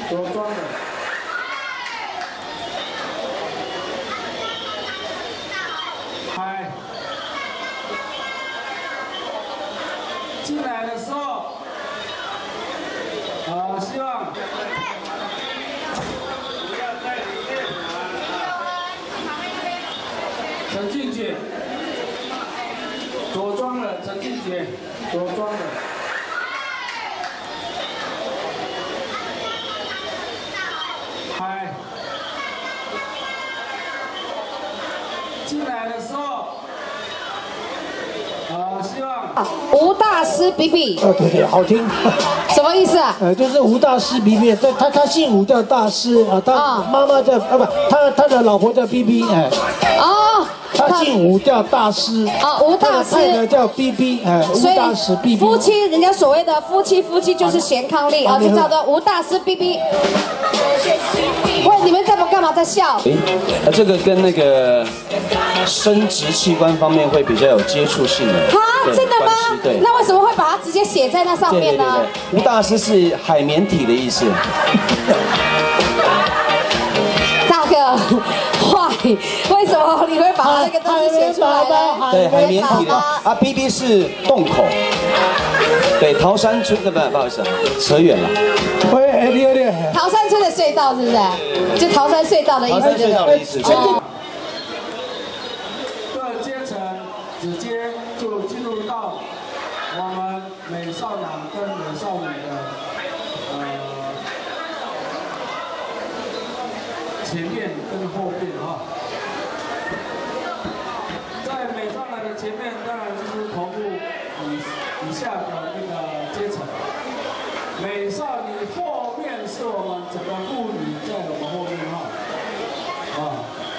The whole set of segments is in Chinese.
着装的。嗨，进来的时候，希望不要在里面陈俊杰，着装了，陈俊杰，着装了。 嗨，进来的时候，希望吴大师比比。 对对，好听。 什么意思啊？ 就是吴大师比比，他姓吴叫大师啊，他妈妈叫不，他的老婆叫 BB 哎。哦。他姓吴叫大师。啊，吴大师。太太叫 BB 哎，吴大师 BB。 夫妻，人家所谓的夫妻就是贤伉俪啊，就叫做吴大师 BB。喂，你们干嘛在笑？ 这个跟那个生殖器官方面会比较有接触性的。 啊，真的吗？对。那为什么会把它直接写在那上面呢？ 吴大师是海绵体的意思。 大哥，坏，为什么你会把那个东西写出来呢？ 对，海绵体的啊 ，BB 是洞口。对，桃山村的不好意思，扯远了。 喂，你。 桃山村的隧道是不是？就桃山隧道的意思，对不对？ 各阶层直接就进入到我们美少男跟美少女的前面跟后面啊。在美少男的前面，当然就是头部以下的那个阶层。美少女后面是我们整个妇女在我们后面哈，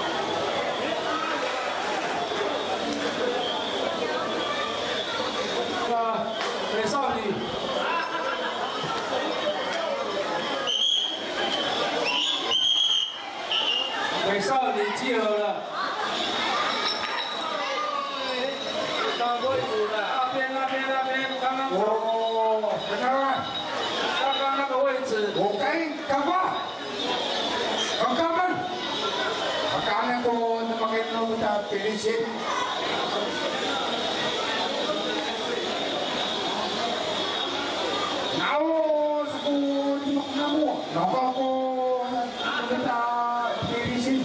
美少女，美少女集合了，到位置了，那边，刚刚那个位置，我赶快，Akala ko na makinom na pilisin. Nao sa ko di maknamo, nakako na pilisin.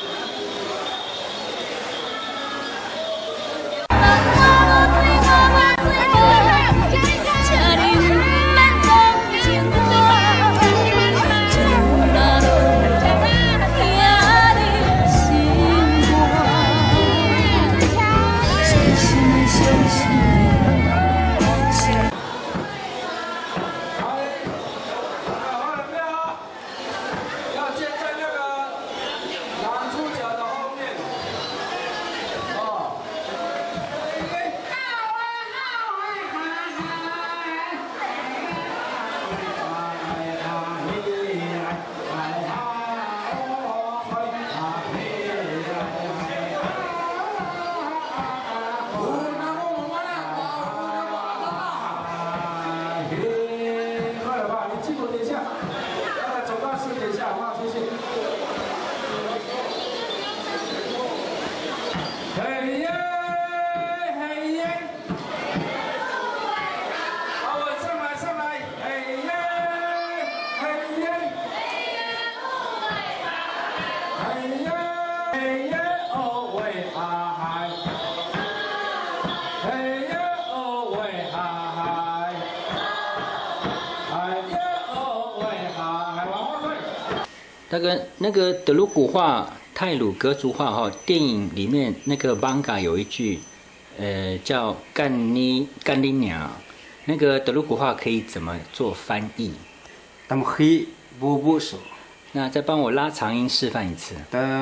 那个德鲁古话、泰鲁格族话哈，电影里面那个 Banga 有一句，叫干你娘，那个德鲁古话可以怎么做翻译？那再帮我拉长音示范一次。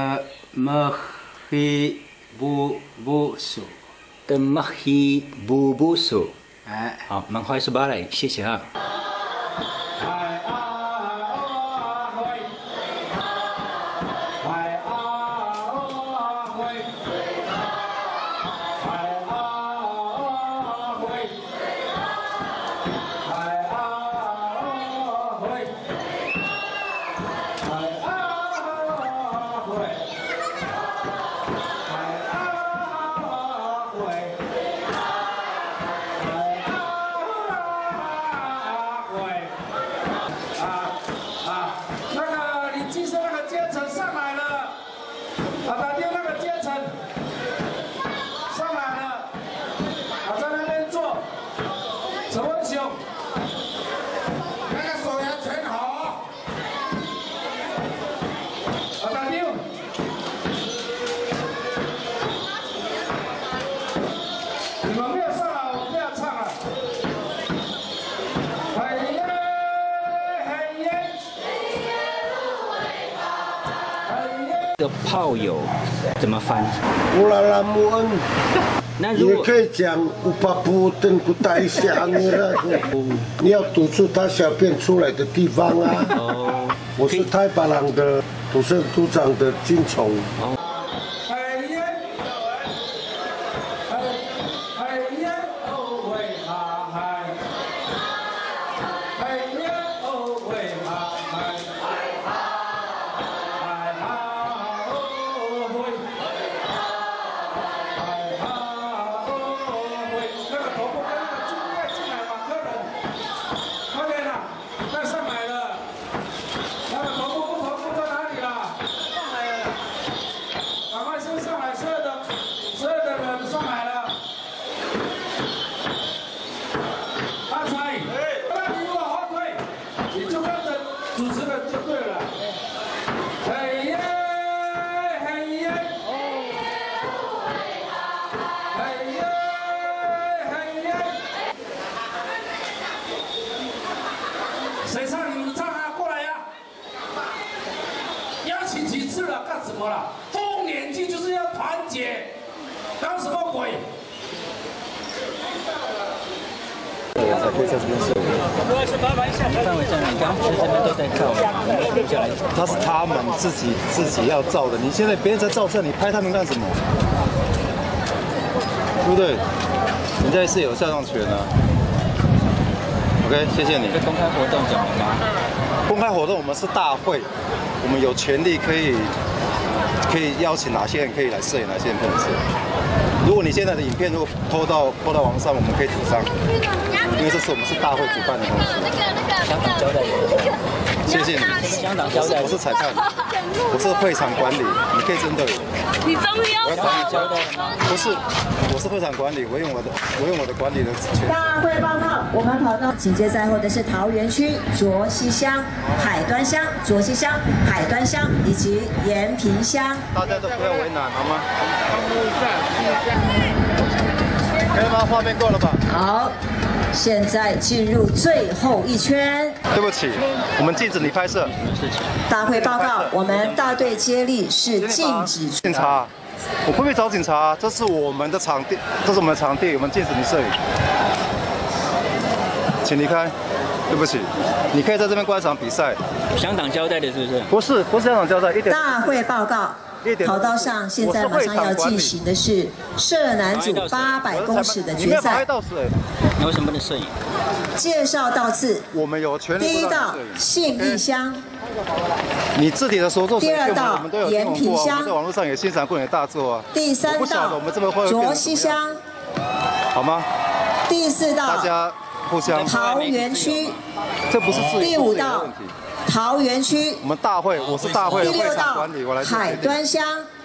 哎，好，蛮快速巴来，谢谢啊。 炮友怎么翻？ 乌拉拉木恩。也那如果可以讲乌巴布登古代下你要堵住他小便出来的地方啊。哦。我是太巴郎的土生土长的金虫。哦。 谁唱你们唱啊，过来呀！邀请几次了，干什么了？丰年祭就是要团结，搞什么鬼？ 才可以在这边射。 范围上，你刚其实这边都在照， 他是他们自己要照的。你现在别人在照相，你拍他们干什么？对不对？人家是有肖像权啊。OK， 谢谢你。 公开活动怎么吗？ 公开活动我们是大会，我们有权利可以邀请哪些人可以来摄影，哪些人不能摄影。如果你现在的影片如果拖到网上，我们可以主张，因为这是我们是大会主办的东西。 香港交代有。 谢谢你。 香港交代。 我是裁判，我是会场管理，你可以针对我。 你终于要香港交代了吗？ 不是，我是会场管理，我用我的管理的权。 大会报告，我们跑到紧接在后的是桃园区卓溪乡、海端乡、卓溪乡、海端乡以及延平乡。 大家都不要为难，好吗？可以吗？画面够了吧？ 好，现在进入最后一圈。 对不起，我们禁止你拍摄。 大会报告，我们大队接力是禁止。 警察，我不必找警察，这是我们的场地，我们禁止你摄影，请离开。对不起，你可以在这边观赏比赛。 香港交代的是不不是？ 是香港交代，一点。 大会报告。跑道上现在马上要进行的是射男组800公尺的决赛。 你为什么不能摄影？ 介绍到次。 我们有权利。 第一道信义乡。 你自己的所作所为， 第二道延平乡。 我们在网络上也欣赏过你的大作啊。 第三道卓溪乡。 好吗？ 第四道大家互相。 桃园区。 这不是自第五道。桃园区， 我们大会，我是大会的会场管理，我来。 海端乡，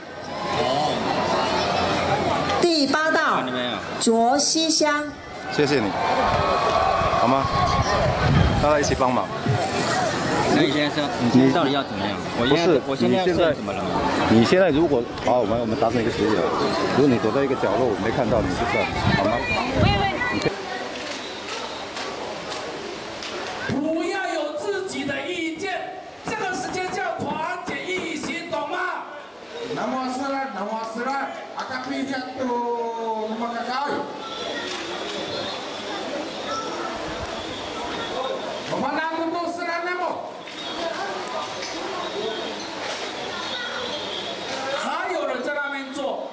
第8道卓溪乡。 谢谢你，好吗？大家一起帮忙。 那你现在你到底要怎么样？我现在要摄影怎么了吗？ 你现在如果好，我们达成一个协议了。如果你躲在一个角落，我没看到你就算，好吗？ 不要有自己的意见，这个时间叫团结一心，懂吗？Nama serat, akan pijak tu maka kau. Mana tu serat nama? 还有人在那边做。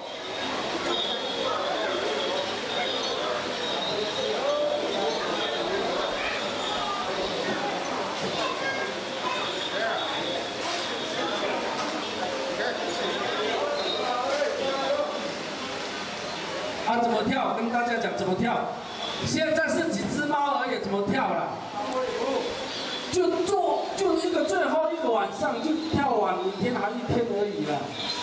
怎么跳？跟大家讲怎么跳。现在是几只猫而已，怎么跳啦？就一个最后一个晚上就跳完，明天还1天而已啦。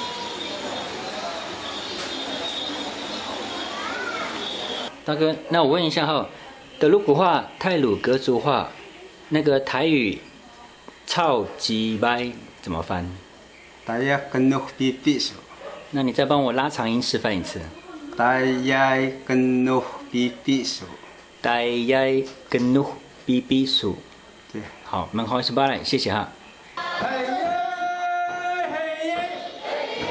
大哥，那我问一下哈，德鲁古话、太鲁阁族话，那个台语“操鸡掰”怎么翻？ 大家跟努比比数。 那你再帮我拉长音示范一次。 大家跟努比比数。 大家跟努比比数。 对， 好，门口18来，谢谢哈。 嘿耶嘿耶，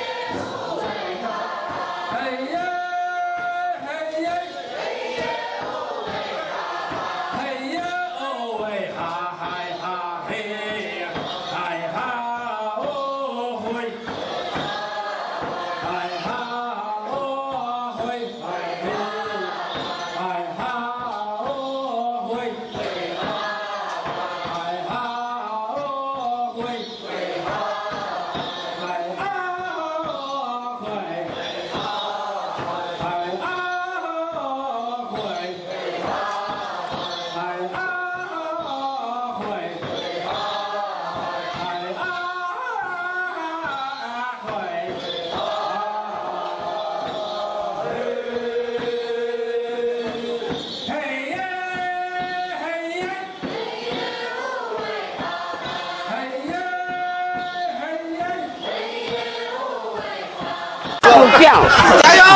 不掉，加油！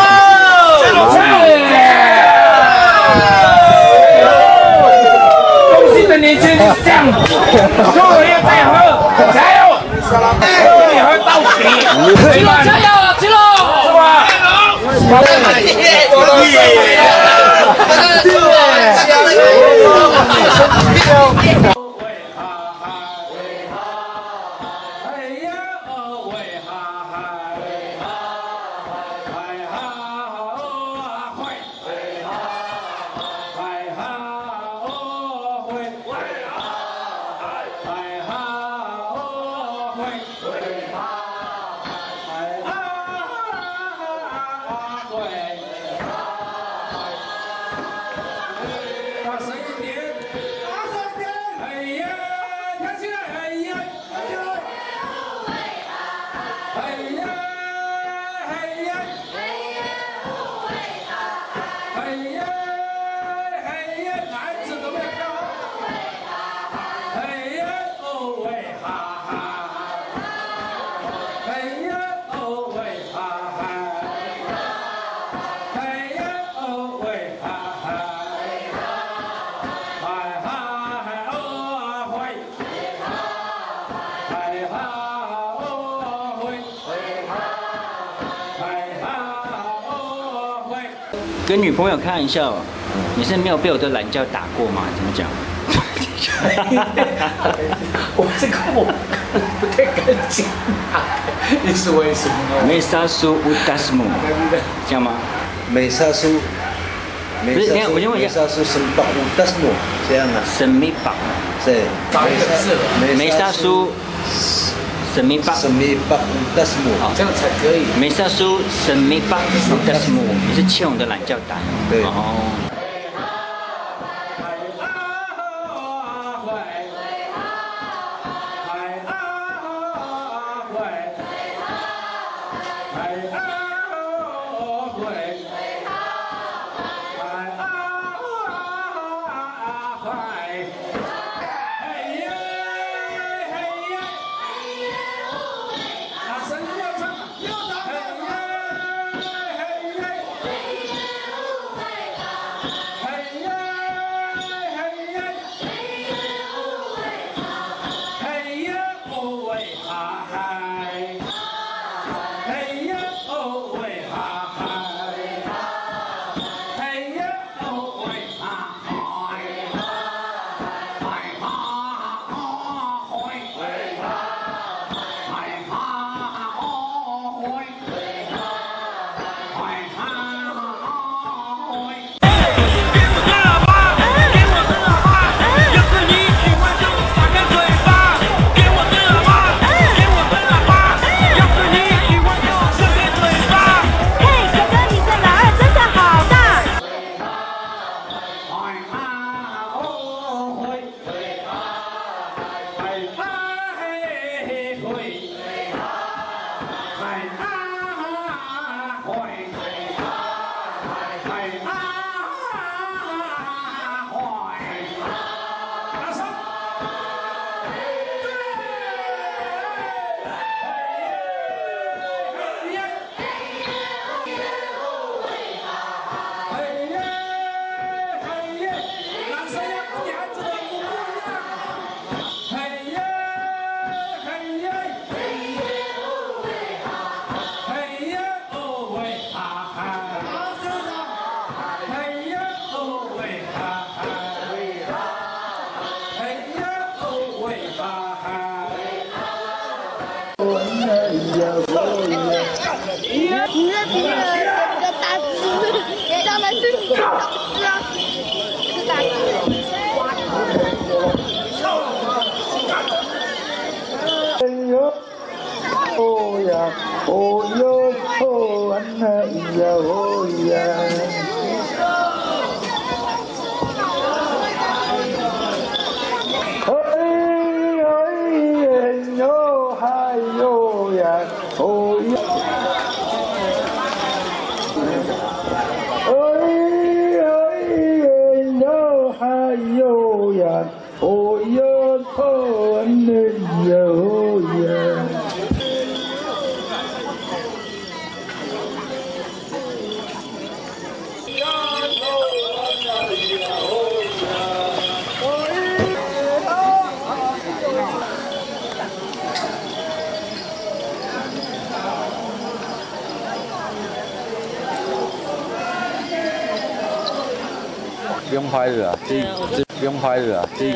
恭喜的年轻人就是这样，喝要再喝，加油！喝也喝到底，加油加油，起喽！是吧？ 跟女朋友开玩笑，你是没有被我的懒觉打过吗？怎么讲？ 我这个我不太敢讲，你是为什么？ 梅沙苏乌达斯姆，这样吗？ 梅沙苏， 不是，我先问一下， 梅沙苏什么巴乌达斯姆这样啊？ 什么巴？ 对， 打一个字了。 梅沙苏。神秘巴乌达斯姆， 好， 这样才可以。 梅沙苏神秘巴乌达斯姆，你是欠我的懒觉打。 对。 哦。 不用拍了啊，这不用拍了啊，这。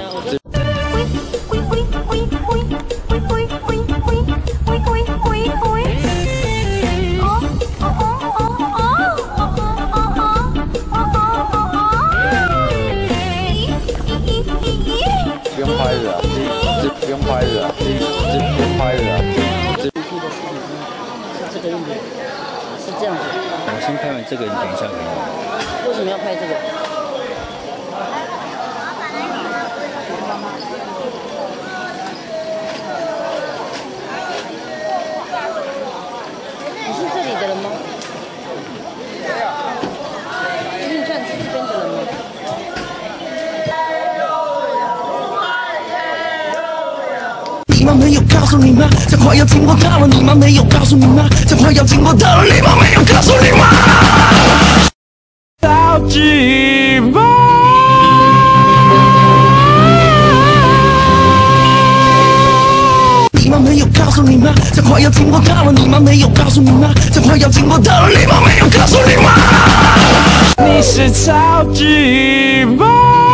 不用拍了啊，这不用拍了啊，这不用拍了啊，这。 是这个印度，是这样子。 我先拍完这个，你等一下给我。 为什么要拍这个？你是这里的人吗？你算是这边的人吗？ 你们没有告诉你吗？这话要经过到了，你们没有告诉你吗？这话要经过到了，你们没有告诉你吗？好寂寞。你们没有告诉你吗？这话要经过到了，你们没有告诉你吗？这话要经过到了，你们没有告诉你吗？你是超寂寞。